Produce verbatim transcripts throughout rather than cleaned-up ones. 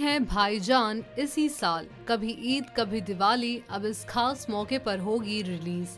है भाईजान इसी साल, कभी ईद कभी दिवाली अब इस खास मौके पर होगी रिलीज।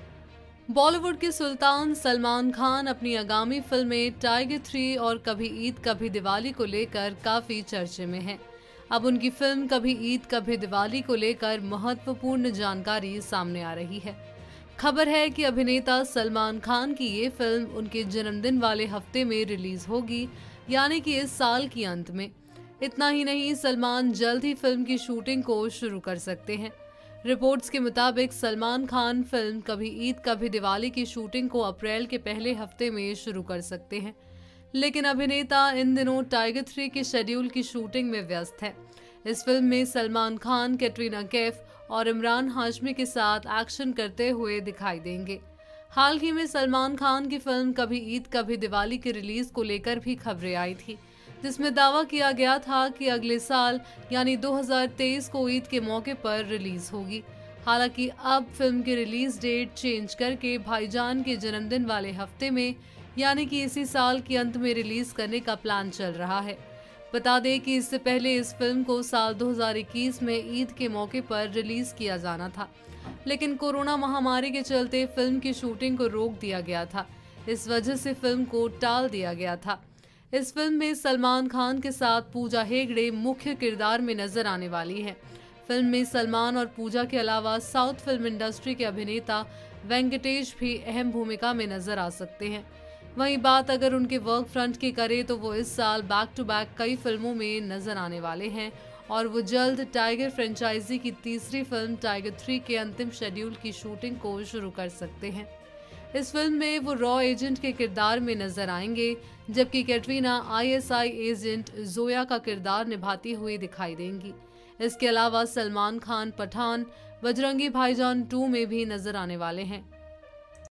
बॉलीवुड के सुल्तान सलमान खान अपनी आगामी फिल्में टाइगर थ्री और कभी ईद कभी दिवाली को लेकर काफी चर्चे में हैं। अब उनकी फिल्म कभी ईद कभी दिवाली को लेकर महत्वपूर्ण जानकारी सामने आ रही है। खबर है कि अभिनेता सलमान खान की ये फिल्म उनके जन्मदिन वाले हफ्ते में रिलीज होगी, यानी कि इस साल के अंत में। इतना ही नहीं, सलमान जल्द ही फिल्म की शूटिंग को शुरू कर सकते हैं। रिपोर्ट्स के मुताबिक सलमान खान फिल्म कभी ईद कभी दिवाली की शूटिंग को अप्रैल के पहले हफ्ते में शुरू कर सकते हैं, लेकिन अभिनेता इन दिनों टाइगर थ्री के शेड्यूल की शूटिंग में व्यस्त है। इस फिल्म में सलमान खान कैटरीना कैफ और इमरान हाशमी के साथ एक्शन करते हुए दिखाई देंगे। हाल ही में सलमान खान की फिल्म कभी ईद कभी दिवाली की रिलीज को लेकर भी खबरें आई थी, जिसमें दावा किया गया था कि अगले साल यानी दो हज़ार तेईस को ईद के मौके पर रिलीज होगी। हालांकि अब फिल्म की रिलीज डेट चेंज करके भाईजान के जन्मदिन वाले हफ्ते में यानी कि इसी साल के अंत में रिलीज करने का प्लान चल रहा है। बता दें कि इससे पहले इस फिल्म को साल दो हज़ार इक्कीस में ईद के मौके पर रिलीज किया जाना था, लेकिन कोरोना महामारी के चलते फिल्म की शूटिंग को रोक दिया गया था। इस वजह से फिल्म को टाल दिया गया था। इस फिल्म में सलमान खान के साथ पूजा हेगड़े मुख्य किरदार में नजर आने वाली है। फिल्म में सलमान और पूजा के अलावा साउथ फिल्म इंडस्ट्री के अभिनेता वेंकटेश भी अहम भूमिका में नजर आ सकते हैं। वहीं बात अगर उनके वर्क फ्रंट की करें तो वो इस साल बैक टू बैक कई फिल्मों में नजर आने वाले हैं और वो जल्द टाइगर फ्रेंचाइजी की तीसरी फिल्म टाइगर थ्री के अंतिम शेड्यूल की शूटिंग को शुरू कर सकते हैं। इस फिल्म में वो रॉ एजेंट के किरदार में नजर आएंगे, जबकि कैटरीना आईएसआई एजेंट जोया का किरदार निभाती हुई दिखाई देंगी। इसके अलावा सलमान खान पठान, बजरंगी भाईजान टू में भी नजर आने वाले हैं।